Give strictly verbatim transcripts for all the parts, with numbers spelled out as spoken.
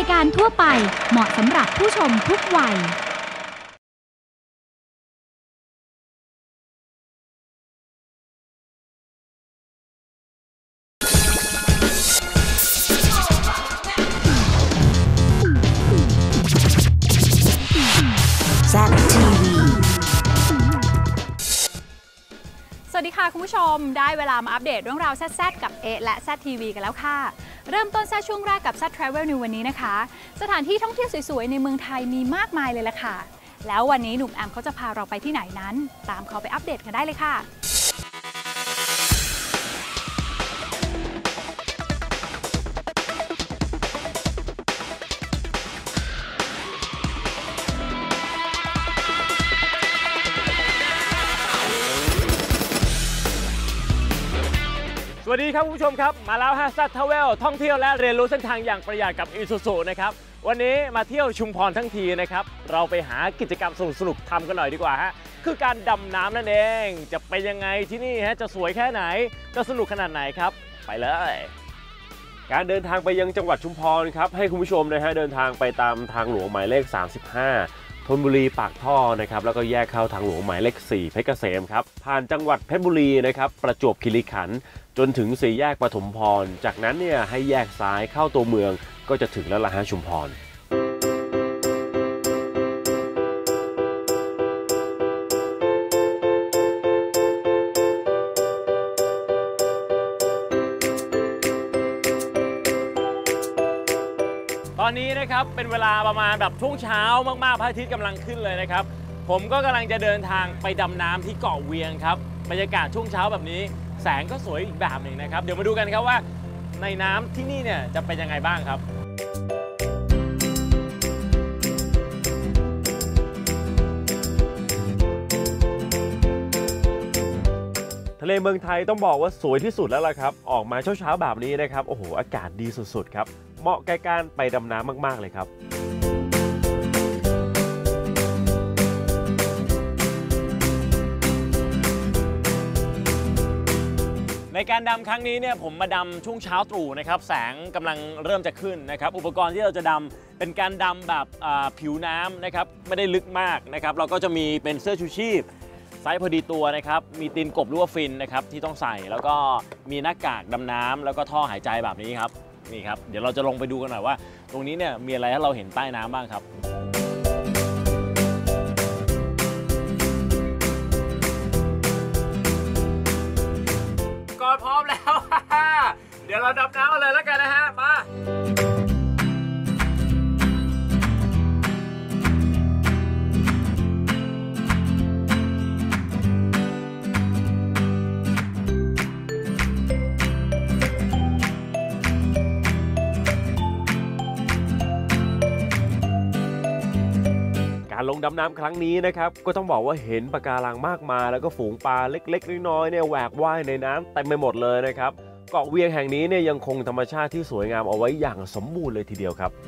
การทั่วไปเหมาะสำหรับผู้ชมทุกวัยสวัสดีค่ะคุณผู้ชมได้เวลามาอัปเดตเรื่องราวแซ่ดๆกับเอและแซ่ดทีวีกันแล้วค่ะเริ่มต้นแซ่ดช่วงแรกกับแซ่ดทราเวลในวันนี้นะคะสถานที่ท่องเที่ยวสวยๆในเมืองไทยมีมากมายเลยล่ะค่ะแล้ววันนี้หนุ่มแอมเขาจะพาเราไปที่ไหนนั้นตามเขาไปอัปเดตกันได้เลยค่ะสวัสดีครับคุณผู้ชมครับมาแล้วฮะแซ่ดทราเวลท่องเที่ยวและเรียนรู้เส้นทางอย่างประหยัดกับอีซูซูนะครับวันนี้มาเที่ยวชุมพรทั้งทีนะครับเราไปหากิจกรรมสนุกๆทำกันหน่อยดีกว่าฮะคือการดำน้ำนั่นเองจะเป็นยังไงที่นี่ฮะจะสวยแค่ไหนจะสนุกขนาดไหนครับไปเลยการเดินทางไปยังจังหวัดชุมพรครับให้คุณผู้ชมนะฮะเดินทางไปตามทางหลวงหมายเลขสามสิบห้าธนบุรีปากท่อนะครับแล้วก็แยกเข้าทางหลวงหมายเลขสี่เพชรเกษมครับผ่านจังหวัดเพชรบุรีนะครับประจวบคีรีขันธ์จนถึงสี่แยกปฐมพรจากนั้นเนี่ยให้แยกซ้ายเข้าตัวเมืองก็จะถึงแล้วล่ะฮะชุมพรตอนนี้นะครับเป็นเวลาประมาณแบบช่วงเช้ามากๆพระอาทิตย์กำลังขึ้นเลยนะครับผมก็กำลังจะเดินทางไปดำน้ำที่เกาะเวียงครับบรรยากาศช่วงเช้าแบบนี้แสงก็สวยอีกแบบหนึ่งนะครับเดี๋ยวมาดูกันครับว่าในน้ำที่นี่เนี่ยจะเป็นยังไงบ้างครับทะเลเมืองไทยต้องบอกว่าสวยที่สุดแล้วล่ะครับออกมาเช้าๆแบบนี้นะครับโอ้โหอากาศดีสุดๆครับเหมาะแก่การไปดำน้ำมากๆเลยครับในการดำครั้งนี้เนี่ยผมมาดำช่วงเช้าตรู่นะครับแสงกำลังเริ่มจะขึ้นนะครับอุปกรณ์ที่เราจะดำเป็นการดำแบบผิวน้ำนะครับไม่ได้ลึกมากนะครับเราก็จะมีเป็นเสื้อชูชีพไซส์พอดีตัวนะครับมีตีนกบหรือว่าฟินนะครับที่ต้องใส่แล้วก็มีหน้ากากดำน้ำแล้วก็ท่อหายใจแบบนี้ครับนี่ครับเดี๋ยวเราจะลงไปดูกันหน่อยว่าตรงนี้เนี่ยมีอะไรให้เราเห็นใต้น้ำบ้างครับก่อนพร้อมแล้ว เดี๋ยวเราดำน้ำเลยแล้วกันนะฮะมาการลงดำน้ำครั้งนี้นะครับก็ต้องบอกว่าเห็นปะการังมากมายแล้วก็ฝูงปลาเล็กๆน้อยๆเนี่ยแหวกว่ายในน้ำเต็มไปหมดเลยนะครับเกาะเวียงแห่งนี้เนี่ยยังคงธรรมชาติที่สวยงามเอาไว้อย่างสมบูรณ์เลยทีเดียวครับ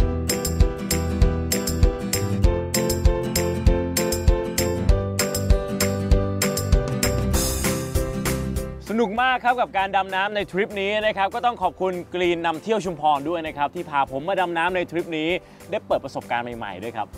สนุกมากครับกับการดำน้ำในทริปนี้นะครับก็ต้องขอบคุณกรีนนำเที่ยวชุมพรด้วยนะครับที่พาผมมาดำน้ำในทริปนี้ได้เปิดประสบการณ์ใหม่ๆด้วยครับ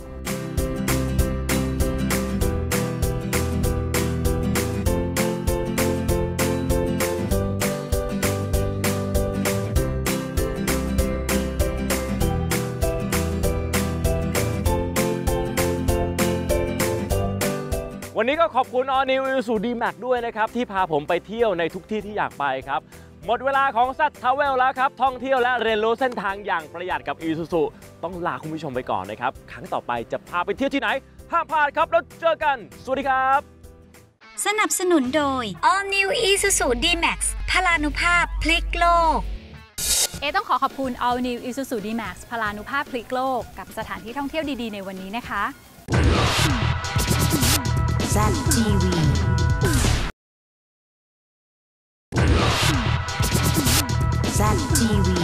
วันนี้ก็ขอบคุณ All New Isuzu D-Max ด้วยนะครับที่พาผมไปเที่ยวในทุกที่ที่อยากไปครับหมดเวลาของแซ่ดทราเวลแล้วครับท่องเที่ยวและเรียนรู้เส้นทางอย่างประหยัดกับ Isuzu ต้องลาคุณผู้ชมไปก่อนนะครับครั้งต่อไปจะพาไปเที่ยวที่ไหนห้ามพลาดครับแล้วเจอกันสวัสดีครับสนับสนุนโดย All New Isuzu D-Max พลานุภาพพลิกโลกเอต้องขอขอบคุณ All New Isuzu D-Max พลานุภาพพลิกโลกกับสถานที่ท่องเที่ยวดีๆในวันนี้นะคะแซ่ดทีวีแซ่ดทีวี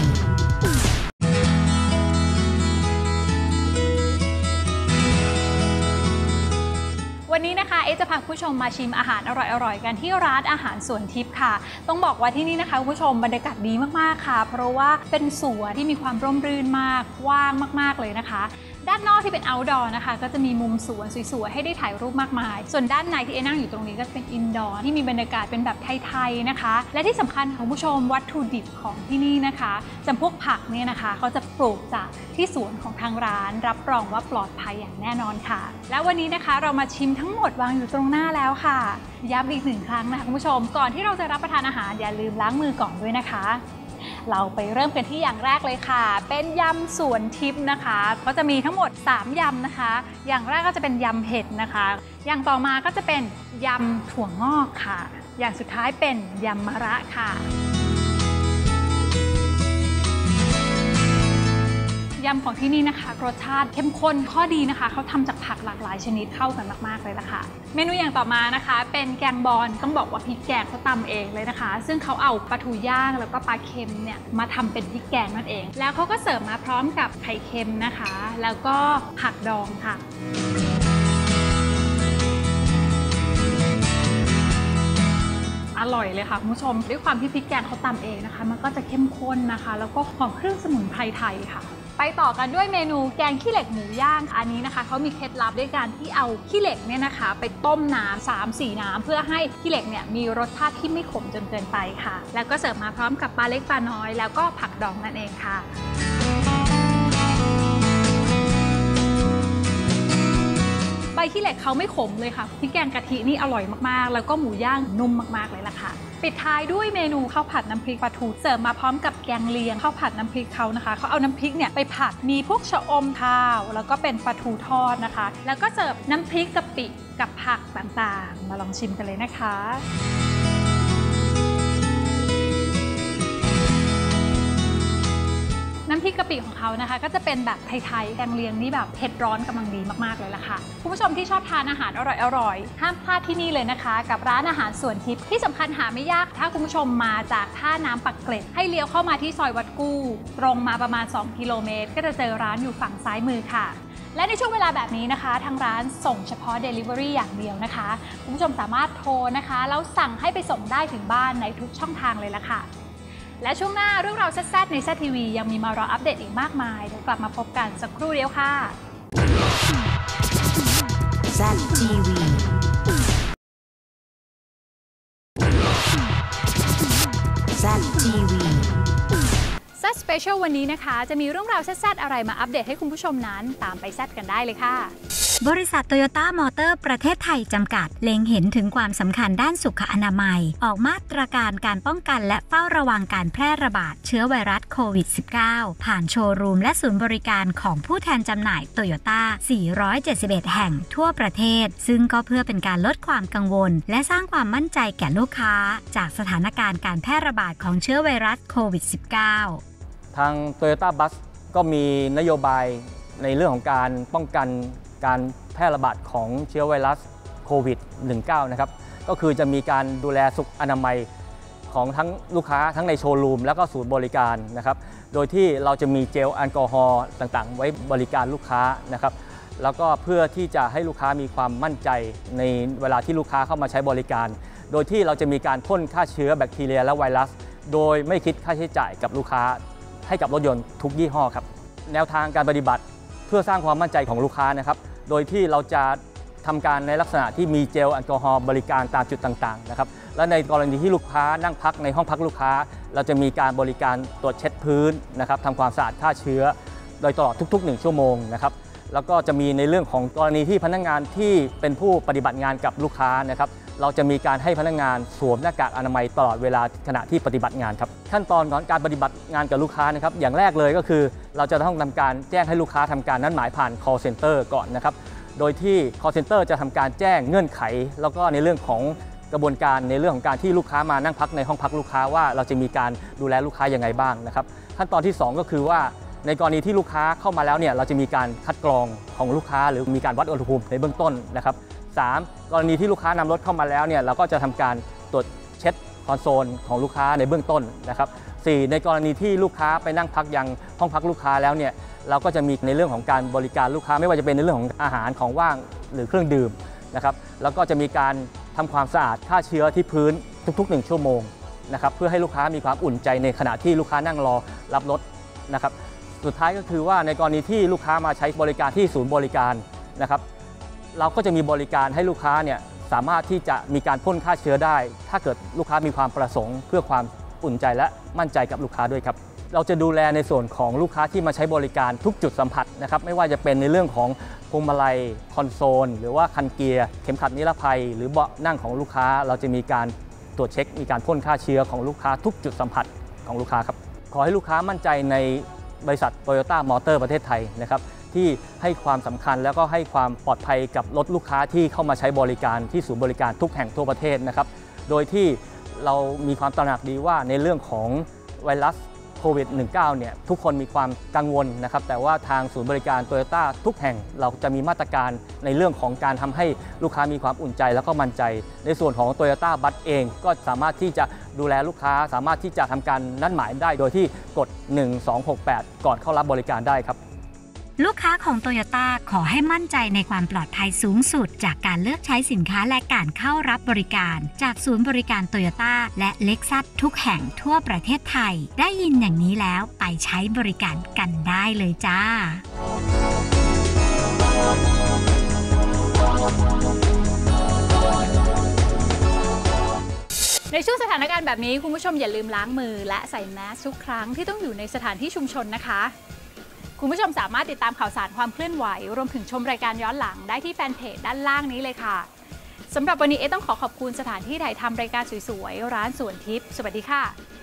วันนี้นะคะเออ๊จะพาผู้ชมมาชิมอาหารอร่อยๆกันที่ร้านอาหารสวนทิพย์ค่ะต้องบอกว่าที่นี่นะคะผู้ชมบรรยากาศดีมากๆค่ะเพราะว่าเป็นสวนที่มีความร่มรื่นมากว่างมากๆเลยนะคะด้านนอกที่เป็น outdoor นะคะก็จะมีมุมสวนสวยๆให้ได้ถ่ายรูปมากมายส่วนด้านในที่เอนั่งอยู่ตรงนี้ก็เป็น indoor ที่มีบรรยากาศเป็นแบบไทยๆนะคะและที่สำคัญของผู้ชมวัตถุดิบของที่นี่นะคะจำพวกผักเนี่ยนะคะเขาจะปลูกจากที่สวนของทางร้านรับรองว่าปลอดภัยอย่างแน่นอนค่ะและวันนี้นะคะเรามาชิมทั้งหมดวางอยู่ตรงหน้าแล้วค่ะย้ำอีกหนึ่งครั้งนะคะคุณผู้ชมก่อนที่เราจะรับประทานอาหารอย่าลืมล้างมือก่อนด้วยนะคะเราไปเริ่มกันที่อย่างแรกเลยค่ะเป็นยำสวนทิพย์นะคะก็จะมีทั้งหมดสามยำนะคะอย่างแรกก็จะเป็นยำเห็ดนะคะอย่างต่อมาก็จะเป็นยำถั่วงอกค่ะอย่างสุดท้ายเป็นยำมะระค่ะยำของที่นี่นะคะรสชาติเข้มข้นข้อดีนะคะเขาทำจากผักหลากหลายชนิดเข้ากันมากๆเลยล่ะค่ะเมนูอย่างต่อมานะคะเป็นแกงบอลต้องบอกว่าพริกแกงเขาตำเองเลยนะคะซึ่งเขาเอาปลาทูย่างแล้วก็ปลาเค็มเนี่ยมาทำเป็นพริกแกงนั่นเองแล้วเขาก็เสิร์ฟมาพร้อมกับไข่เค็มนะคะแล้วก็ผักดองค่ะอร่อยเลยค่ะคุณผู้ชมด้วยความที่พริกแกงเขาตำเองนะคะมันก็จะเข้มข้นนะคะแล้วก็หอมเครื่องสมุนไพรไทยค่ะไปต่อกันด้วยเมนูแกงขี้เหล็กหมูย่างอันนี้นะคะเขามีเคล็ดลับด้วยการที่เอาขี้เหล็กเนี่ยนะคะไปต้มน้ำ สามสี่ น้ำเพื่อให้ขี้เหล็กเนี่ยมีรสชาติที่ไม่ขมจนเกินไปค่ะแล้วก็เสิร์ฟมาพร้อมกับปลาเล็กปลาน้อยแล้วก็ผักดองนั่นเองค่ะใบขี้เหล็กเขาไม่ขมเลยค่ะพริกแกงกะทินี่อร่อยมากๆแล้วก็หมูย่างนุ่มมากๆเลยล่ะค่ะปิดท้ายด้วยเมนูข้าวผัดน้ำพริกปลาทูเสิร์ฟมาพร้อมกับแกงเลียงข้าวผัดน้ำพริกเขานะคะเขาเอาน้ำพริกเนี่ยไปผัดมีพวกชะอมข้าวแล้วก็เป็นปลาทูทอดนะคะแล้วก็เสิร์ฟน้ำพริกกะปิกับผักต่างๆมาลองชิมกันเลยนะคะน้ำพริกกะปิของเขานะคะก็จะเป็นแบบไทยๆแกงเลียงนี่แบบเผ็ดร้อนกำลังดีมากๆเลยล่ะค่ะคุณผู้ชมที่ชอบทานอาหารอร่อยๆห้ามพลาดที่นี่เลยนะคะกับร้านอาหารสวนทิพย์ที่สำคัญหาไม่ยากถ้าคุณผู้ชมมาจากท่าน้ำปักเกร็ดให้เลี้ยวเข้ามาที่ซอยวัดกู้ตรงมาประมาณสองกิโลเมตรก็จะเจอร้านอยู่ฝั่งซ้ายมือค่ะและในช่วงเวลาแบบนี้นะคะทางร้านส่งเฉพาะ Delivery อย่างเดียวนะคะคุณผู้ชมสามารถโทรนะคะแล้วสั่งให้ไปส่งได้ถึงบ้านในทุกช่องทางเลยล่ะค่ะและช่วงหน้าเรื่องราวแซ่บๆในแซ่บทีวียังมีมารออัปเดตอีกมากมายเดี๋ยวกลับมาพบกันสักครู่เดียวค่ะแซ่บทีวีแซ่บทีวีแซ่บสเปเชียลวันนี้นะคะจะมีเรื่องราวแซ่บๆอะไรมาอัปเดตให้คุณผู้ชมนั้นตามไปแซ่บกันได้เลยค่ะบริษัทโตโยต้ามอเตอร์ประเทศไทยจำกัดเล็งเห็นถึงความสำคัญด้านสุขอนามัยออกมาตรการการป้องกันและเฝ้าระวังการแพร่ระบาดเชื้อไวรัสโควิด สิบเก้า ผ่านโชว์รูมและศูนย์บริการของผู้แทนจำหน่ายโตโยต้า สี่ร้อยเจ็ดสิบเอ็ด แห่งทั่วประเทศซึ่งก็เพื่อเป็นการลดความกังวลและสร้างความมั่นใจแก่ลูกค้าจากสถานการณ์การแพร่ระบาดของเชื้อไวรัสโควิด สิบเก้าทาง Toyota Bus ก็มีนโยบายในเรื่องของการป้องกันการแพร่ระบาดของเชื้อไวรัสโควิด สิบเก้า นะครับก็คือจะมีการดูแลสุขอนามัยของทั้งลูกค้าทั้งในโชว์รูมแล้วก็ศูนย์บริการนะครับโดยที่เราจะมีเจลแอลกอฮอล์ต่างๆไว้บริการลูกค้านะครับแล้วก็เพื่อที่จะให้ลูกค้ามีความมั่นใจในเวลาที่ลูกค้าเข้ามาใช้บริการโดยที่เราจะมีการพ่นฆ่าเชื้อแบคทีเรียและไวรัสโดยไม่คิดค่าใช้จ่ายกับลูกค้าให้กับรถยนต์ทุกยี่ห้อครับแนวทางการปฏิบัติเพื่อสร้างความมั่นใจของลูกค้านะครับโดยที่เราจะทำการในลักษณะที่มีเจลแอลกอฮอล์บริการตามจุดต่างๆนะครับและในกรณีที่ลูกค้านั่งพักในห้องพักลูกค้าเราจะมีการบริการตรวจเช็ดพื้นนะครับทำความสะอาดฆ่าเชื้อโดยตลอดทุกๆหนึ่งชั่วโมงนะครับแล้วก็จะมีในเรื่องของกรณีที่พนักงานที่เป็นผู้ปฏิบัติงานกับลูกค้านะครับเราจะมีการให้พนักงานสวมหน้ากากอนามัยตลอดเวลาขณะที่ปฏิบัติงานครับขั้นตอนของการปฏิบัติงานกับลูกค้านะครับอย่างแรกเลยก็คือเราจะต้องทำการแจ้งให้ลูกค้าทำการนัดหมายผ่าน call center ก่อนนะครับโดยที่ call center จะทำการแจ้งเงื่อนไขแล้วก็ในเรื่องของกระบวนการในเรื่องของการที่ลูกค้ามานั่งพักในห้องพักลูกค้าว่าเราจะมีการดูแลลูกค้ายังไงบ้างนะครับขั้นตอนที่สองก็คือว่าในกรณีที่ลูกค้าเข้ามาแล้วเนี่ยเราจะมีการคัดกรองของลูกค้าหรือมีการวัดอุณหภูมิในเบื้องต้นนะครับสามกรณีที่ลูกค้านำรถเข้ามาแล้วเนี่ยเราก็จะทำการตรวจเช็ดคอนโซลของลูกค้าในเบื้องต้นนะครับสี่ในกรณีที่ลูกค้าไปนั่งพักยังห้องพักลูกค้าแล้วเนี่ยเราก็จะมีในเรื่องของการบริการลูกค้าไม่ว่าจะเป็นในเรื่องของอาหารของว่างหรือเครื่องดื่มนะครับแล้วก็จะมีการทำความสะอาดฆ่าเชื้อที่พื้นทุกๆหนึ่งชั่วโมงนะครับเพื่อให้ลูกค้ามีความอุ่นใจในขณะที่ลูกค้านั่งรอรับรถนะครับสุดท้ายก็คือว่าในกรณีที่ลูกค้ามาใช้บริการที่ศูนย์บริการนะครับเราก็จะมีบริการให้ลูกค้าเนี่ยสามารถที่จะมีการพ่นฆ่าเชื้อได้ถ้าเกิดลูกค้ามีความประสงค์เพื่อความอุ่นใจและมั่นใจกับลูกค้าด้วยครับเราจะดูแลในส่วนของลูกค้าที่มาใช้บริการทุกจุดสัมผัสนะครับไม่ว่าจะเป็นในเรื่องของพวงมาลัยคอนโซลหรือว่าคันเกียร์เข็มขัดนิรภัยหรือเบาะนั่งของลูกค้าเราจะมีการตรวจเช็คมีการพ่นฆ่าเชื้อของลูกค้าทุกจุดสัมผัสของลูกค้าครับขอให้ลูกค้ามั่นใจในบริษัท Toyota Motor ประเทศไทยนะครับที่ให้ความสำคัญแล้วก็ให้ความปลอดภัยกับรถลูกค้าที่เข้ามาใช้บริการที่ศูนย์บริการทุกแห่งทั่วประเทศนะครับโดยที่เรามีความตระหนักดีว่าในเรื่องของไวรัสโควิด สิบเก้า เนี่ยทุกคนมีความกังวลนะครับแต่ว่าทางศูนย์บริการ Toyota ทุกแห่งเราจะมีมาตรการในเรื่องของการทำให้ลูกค้ามีความอุ่นใจแล้วก็มั่นใจในส่วนของ Toyota Bus เองก็สามารถที่จะดูแลลูกค้าสามารถที่จะทำการนัดหมายได้โดยที่กดหนึ่งสองหกแปดก่อนเข้ารับบริการได้ครับลูกค้าของโตโยต้าขอให้มั่นใจในความปลอดภัยสูงสุดจากการเลือกใช้สินค้าและการเข้ารับบริการจากศูนย์บริการโตโยต้าและเล็กซัสทุกแห่งทั่วประเทศไทยได้ยินอย่างนี้แล้วไปใช้บริการกันได้เลยจ้าในช่วงสถานการณ์แบบนี้คุณผู้ชมอย่าลืมล้างมือและใส่แมสทุกครั้งที่ต้องอยู่ในสถานที่ชุมชนนะคะคุณผู้ชมสามารถติดตามข่าวสารความเคลื่อนไหวรวมถึงชมรายการย้อนหลังได้ที่แฟนเพจด้านล่างนี้เลยค่ะสำหรับวันนี้เอต้องขอขอบคุณสถานที่ถ่ายทำรายการสวยๆร้านสวนทิพย์สวัสดีค่ะ